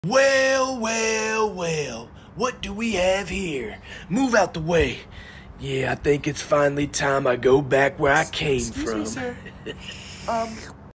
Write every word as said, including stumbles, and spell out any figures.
Well, well, well, what do we have here? Move out the way. Yeah, I think it's finally time I go back where I came Excuse from. me, sir. Um,